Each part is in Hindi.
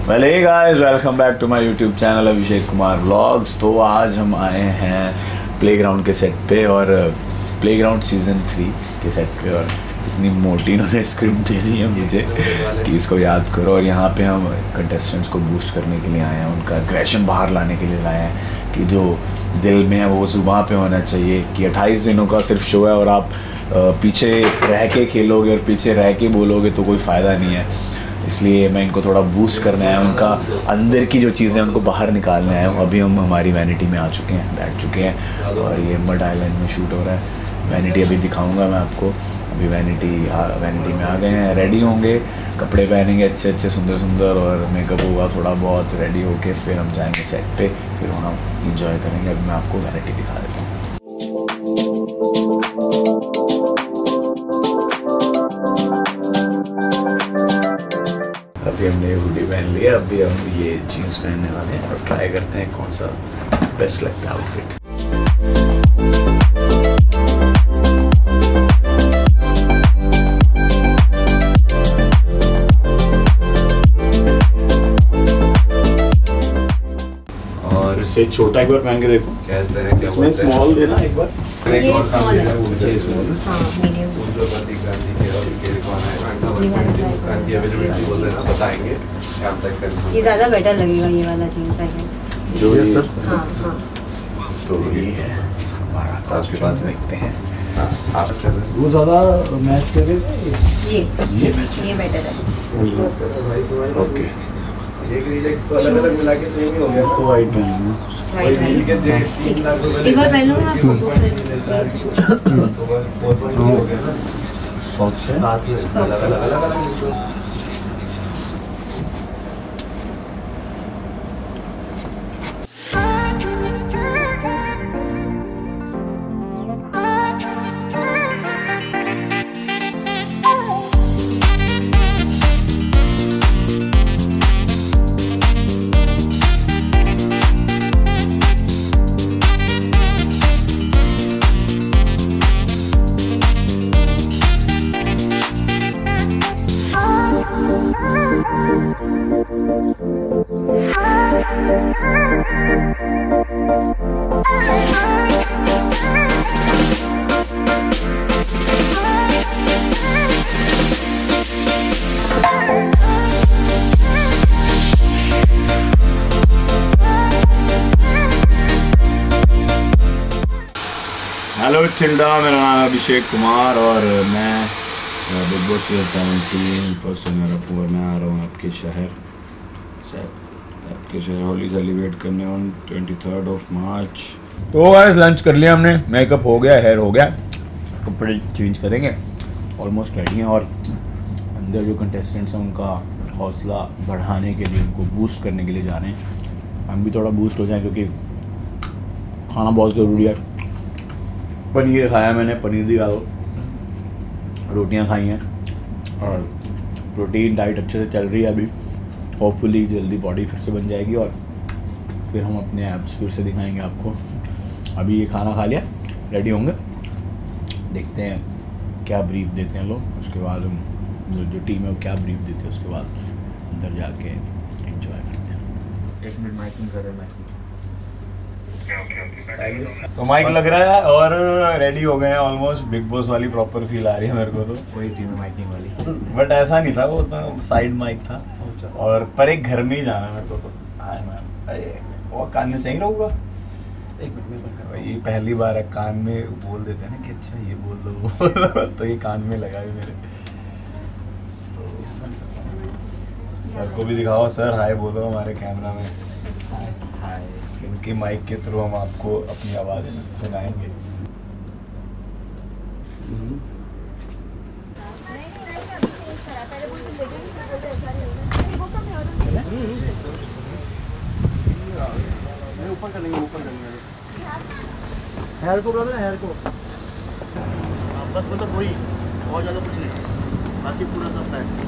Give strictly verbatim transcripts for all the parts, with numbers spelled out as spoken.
Well hey guys, welcome back to my YouTube channel Abhishek Kumar vlogs. तो आज हम आए हैं प्लेग्राउंड के सेट पे और प्लेग्राउंड सीज़न थ्री के सेट पे, और इतनी मोटी इन्होंने स्क्रिप्ट दे दी है मुझे कि इसको याद करो। और यहाँ पे हम कंटेस्टेंट्स को बूस्ट करने के लिए आए हैं, उनका एग्रेशन बाहर लाने के लिए लाए हैं कि जो दिल में है वो ज़ुबान पे होना चाहिए। कि अट्ठाईस दिनों का सिर्फ शो है और आप पीछे रह के खेलोगे और पीछे रह के बोलोगे तो कोई फ़ायदा नहीं है। इसलिए मैं इनको थोड़ा बूस्ट करने आया हूँ, उनका अंदर की जो चीज़ें हैं उनको बाहर निकालने आया हूँ। अभी हम हमारी वैनिटी में आ चुके हैं, बैठ चुके हैं और ये मड आइलैंड में शूट हो रहा है। वैनिटी अभी दिखाऊंगा मैं आपको। अभी वैनिटी वैनिटी में आ गए हैं, रेडी होंगे, कपड़े पहनेंगे अच्छे अच्छे सुंदर सुंदर और मेकअप होगा थोड़ा बहुत, रेडी होके फिर हम जाएंगे सेट पे, फिर वहाँ इंजॉय करेंगे। अभी मैं आपको वैनिटी दिखा देता हूँ। अभी हमने हुडी पहन लिया, अभी हम ये जीन्स पहनने वाले हैं और ट्राई करते हैं कौन सा बेस्ट लगता है आउटफिट। और इससे छोटा एक बार पहन के देखो, इसमें स्मॉल देना एक बार। ये स्मॉल है, हाँ मीडियम। ये ज़्यादा बेटर लगेगा ये वाला जीन्स आई गेस। जो ये सर, हाँ हाँ। तो ये है हमारा, तो उसके पास देखते हैं वो ज़्यादा मैच करे। ये ये ये बेटर है। ओके, उसको वाइट पहनना। एक बार पहन लूँगा फोटो। सॉक्स है, सॉक्स हेलो चिल्डा, मेरा नाम है अभिषेक कुमार और मैं Bigg Boss season seventeen first runner up और मैं आ रहा हूँ आपके शहर आपके शहर होली सेलिब्रेट करने on twenty third of March. तो गाइस लंच कर लिया हमने, मेकअप हो गया, हेयर हो गया, कपड़े चेंज करेंगे, ऑलमोस्ट रेडी हैं। और अंदर जो कंटेस्टेंट्स हैं उनका हौसला बढ़ाने के लिए, उनको बूस्ट करने के लिए जा रहे हैं। हम भी थोड़ा बूस्ट हो जाएं क्योंकि खाना बहुत ज़रूरी है। पनीर खाया मैंने, पनीर दी खाओ, रोटियां खाई हैं और प्रोटीन डाइट अच्छे से चल रही है अभी। होपफुली जल्दी बॉडी फिर से बन जाएगी और फिर हम अपने एब्स फिर से दिखाएंगे आपको। अभी ये खाना खा लिया, रेडी होंगे, देखते हैं क्या ब्रीफ देते हैं लोग, उसके बाद हम जो जो टीम है वो क्या ब्रीफ देते हैं, उसके बाद अंदर जाके एंजॉय करते हैं। एक मिनट माइकिंग कर रहे हैं, तो माइक लग रहा है और रेडी हो गए हैं ऑलमोस्ट। बिग बॉस वाली प्रॉपर फील आ रही है मेरे को, तो वही टीम माइकिंग वाली, बट ऐसा नहीं था, वो तो साइड माइक था और पर एक घर में ही जाना है मेरे को। तो हाँ मैम, अरे वो कान में चाहिए रहूँगा, एक मिनट में बंद कर। ये पहली बार है कान में बोल देते हैं ना कि अच्छा ये बोल दो तो ये कान में लगा है मेरे। तो सर को भी दिखाओ, सर हाय बोलो हमारे कैमरा में। हाय, इनकी माइक के थ्रू हम आपको अपनी आवाज़ सुनाएंगे। ऊपर करेंगे, ऊपर करेंगे हेयर को, ब्रदर हेयर को बस, मतलब वही और ज़्यादा कुछ नहीं, बाकी पूरा सब है।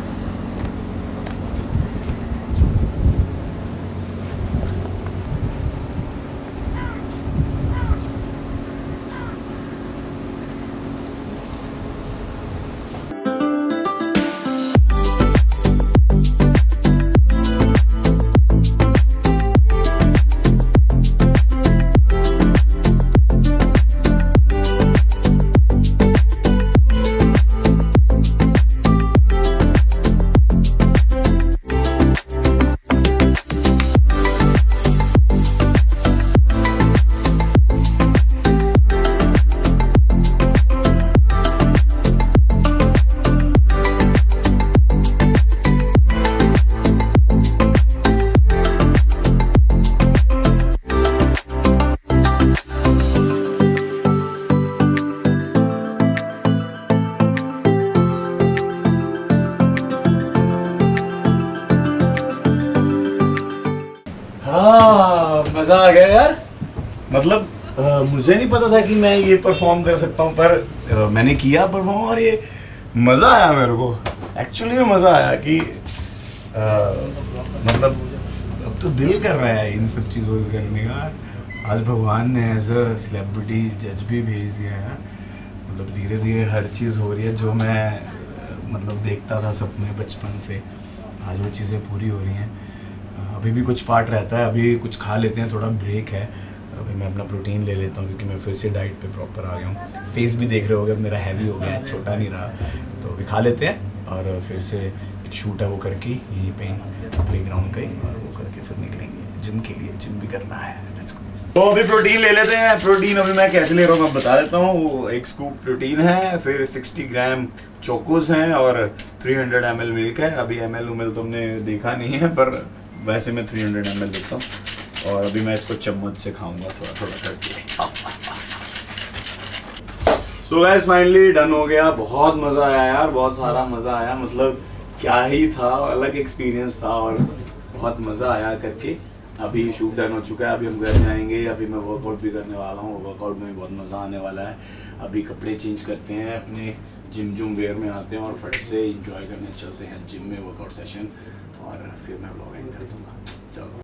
हाँ मजा आ गया यार। मतलब आ, मुझे नहीं पता था कि मैं ये परफॉर्म कर सकता हूँ, पर आ, मैंने किया परफॉर्म और ये मज़ा आया मेरे को। एक्चुअली में मज़ा आया कि आ, मतलब अब तो दिल कर रहा है इन सब चीज़ों को करने का। आज भगवान ने एज अ सेलिब्रिटी जज भी भेज दिया है। मतलब धीरे धीरे हर चीज़ हो रही है जो मैं मतलब देखता था सपने बचपन से, आज वो चीज़ें पूरी हो रही हैं। अभी भी कुछ पार्ट रहता है, अभी कुछ खा लेते हैं, थोड़ा ब्रेक है। अभी मैं अपना प्रोटीन ले लेता हूँ क्योंकि मैं फिर से डाइट पे प्रॉपर आ गया हूँ। फेस भी देख रहे होगे मेरा हैवी हो गया है, छोटा नहीं रहा। तो अभी खा लेते हैं और फिर से एक शूट है वो करके यहीं पे प्ले ग्राउंड का ही, और वो करके फिर निकलेंगे जिम के लिए। जिम भी करना है। Let's go. तो अभी प्रोटीन ले लेते हैं। प्रोटीन अभी मैं कैसे ले रहा हूँ मैं बता देता हूँ। एक स्कूप प्रोटीन है, फिर साठ ग्राम चोकोस हैं और तीन सौ एम एल मिल्क है। अभी एम एल उमल तो हमने देखा नहीं है, पर वैसे मैं तीन सौ एम एल देता हूँ। और अभी मैं इसको चम्मच से खाऊंगा थोड़ा थोड़ा करके। सो गाइस फाइनली डन हो गया। बहुत मज़ा आया यार, बहुत सारा मज़ा आया। मतलब क्या ही था, अलग एक्सपीरियंस था और बहुत मज़ा आया करके। अभी शूट डन हो चुका है, अभी हम घर जाएंगे। अभी मैं वर्कआउट भी करने वाला हूँ, वर्कआउट में भी बहुत मज़ा आने वाला है। अभी कपड़े चेंज करते हैं, अपने जिम जुम वेयर में आते हैं और फट से इंजॉय करने चलते हैं जिम में वर्कआउट सेशन, और फिर मैं व्लॉग एंड कर दूँगा। चलो।